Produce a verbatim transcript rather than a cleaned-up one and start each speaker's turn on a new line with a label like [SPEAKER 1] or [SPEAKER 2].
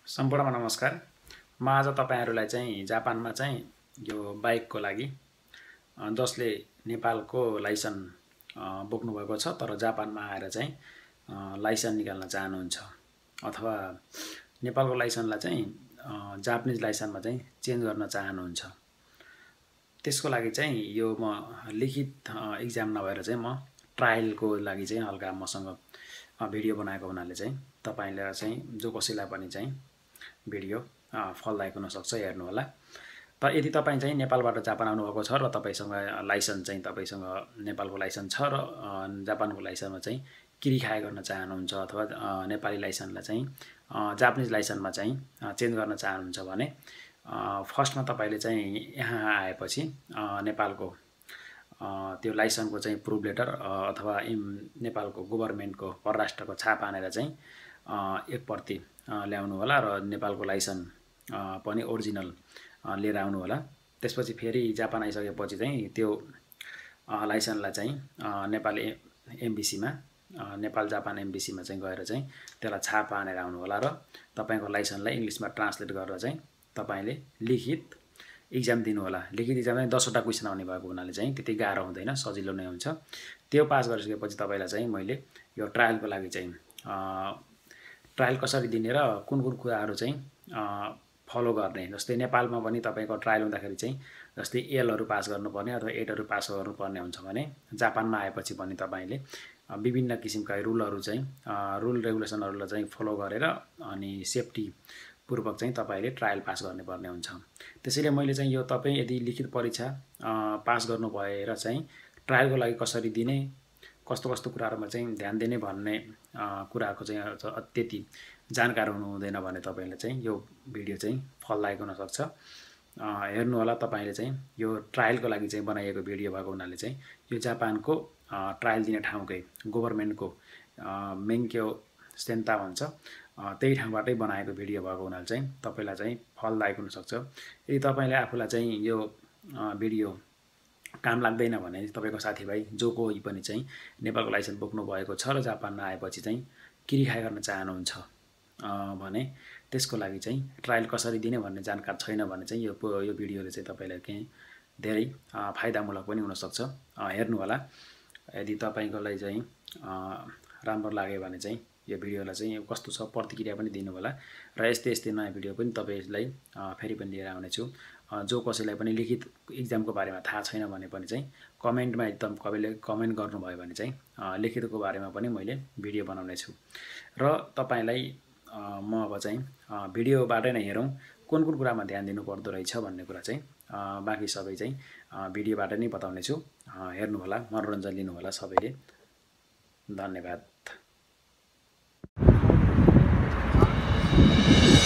[SPEAKER 1] सम्पूर्णमा नमस्कार। म आज तपाईहरुलाई चाहिँ जापानमा चाहिँ यो बाइकको लागि जसले नेपालको लाइसन बोक्नु भएको छ तर जापानमा आएर चाहिँ लाइसन निकाल्न चाहनुहुन्छ अथवा नेपालको लाइसनलाई चाहिँ जापानिज लाइसनमा चाहिँ चेन्ज गर्न चाहनुहुन्छ, त्यसको लागि चाहिँ यो म लिखित एक्जाम नभएर चाहिँ म ट्रायलको लागि चाहिँ हल्का मसँग भिडियो बनाएको हुनाले चाहिँ तपाईले चाहिँ जो कसैलाई पनि चाहिँ भिडियो फलदायक हुन सक्छ, हेर्नु होला। त यदि तपाई चाहिँ नेपालबाट जापान आउनु भएको छ र तपाईसँग लाइसन चाहिँ तपाईसँग नेपालको लाइसन छ र जापानको लाइसनमा चाहिँ किरिखाए गर्न चाहनुहुन्छ अथवा नेपाली लाइसनलाई चाहिँ जापानिज लाइसनमा चाहिँ चेन्ज गर्न चाहनुहुन्छ भने फर्स्टमा तपाईले चाहिँ यहाँ आएपछि नेपालको त्यो लाइसनको चाहिँ प्रुफ लेटर अथवा नेपालको गभर्नमेन्टको परराष्ट्रको छाप हानेर चाहिँ एक प्रति ल्याउनु होला र नेपालको लाइसन पनि ओरिजिनल लिएर आउनु होला। त्यसपछि फेरि जापान आइसकेपछि चाहिँ त्यो लाइसनलाई चाहिँ नेपाल एम्बेसीमा नेपाल जापान एम्बेसीमा चाहिँ गएर चाहिँ त्यसलाई छाप हानेर आउनु होला र तपाईको लाइसनलाई इंग्लिशमा ट्रान्सलेट गरेर चाहिँ तपाईले लिखित एक्जाम दिनु होला। लिखित एक्जाम चाहिँ दस वटा क्वेशन आउने भएको हुनाले चाहिँ त्यति गाह्रो हुँदैन, सजिलो नै हुन्छ। त्यो पास गरिसकेपछि तपाईलाई चाहिँ मैले यो ट्रायलको लागि चाहिँ ट्रायल कसरी दिने र कुन कुन कुराहरु चाहिँ फलो गर्ने, जस्तै नेपालमा पनि तपाईको ट्रायल हुँदाखेरि चाहिँ जस्तै एलहरु पास गर्नुपर्ने अथवा एटहरु पास गर्नुपर्ने हुन्छ भने जापानमा आएपछि पनि तपाईले विभिन्न किसिमका रुलहरु चाहिँ रुल रेगुलेसनहरुलाई चाहिँ फलो गरेर अनि सेफ्टी पूर्वक चाहिँ तपाईले ट्रायल पास गर्ने पर्ने हुन्छ। त्यसैले मैले चाहिँ यो तपाई यदि लिखित परीक्षा पास गर्नु भएर चाहिँ ट्रायलको लागि कसरी दिने, कस्तो कस्तो कुराहरुमा चाहिँ ध्यान दिने भन्ने कुराको चाहिँ त्यति जानकारी हुनु हुँदैन भने तपाईले चाहिँ यो भिडियो चाहिँ फलदायक हुन सक्छ। हेर्नु होला, तपाईले चाहिँ यो ट्रायलको लागि चाहिँ बनाइएको भिडियो भएको हुनाले चाहिँ यो जापानको ट्रायल दिने ठाउँकै गभर्नमेन्टको मेन्क्यो सेन्टा भन्छ त्यही ठाउँबाटै बनाएको भिडियो भएको हुनाले चाहिँ तपाईलाई चाहिँ फलदायक हुन सक्छ। यदि तपाईले आफुलाई चाहिँ यो भिडियो काम लाग्दैन भने तपाईको साथीभाइ जो कोही पनि चाहिँ नेपालको लाइसेन्स बोक्नु भएको छ र जापानमा आएपछि चाहिँ किरिखाए गर्न चाहनुहुन्छ भने त्यसको लागि चाहिँ ट्रायल कसरी दिने भन्ने जानकारी छैन भने चाहिँ यो यो भिडियोले चाहिँ तपाईलाई केही धेरै फाइदामूलक पनि हुन सक्छ। हेर्नु होला, यदि तपाईको लागि चाहिँ राम्रो लाग्यो भने चाहिँ यो भिडियोलाई चाहिँ कस्तो छ प्रतिक्रिया पनि दिनु होला र यस्तै यस्तै नयाँ भिडियो पनि तपाईलाई फेरि पनि लिएर आउने छु। जो कसैलाई पनि लिखित एक्जामको बारेमा थाहा छैन भने पनि चाहिँ कमेन्टमा एकदम कहिले कमेन्ट गर्नुभयो भने चाहिँ लिखितको बारेमा पनि मैले भिडियो बनाउने छु र तपाईलाई म अब चाहिँ भिडियोबाट नै हेरौं कुन कुन कुरामा ध्यान दिनु पर्दो रहेछ भन्ने कुरा चाहिँ बाँकी सबै चाहिँ भिडियोबाट नै बताउने छु। हेर्नु होला, मनोरञ्जन लिनु होला सबैले। धन्यवाद।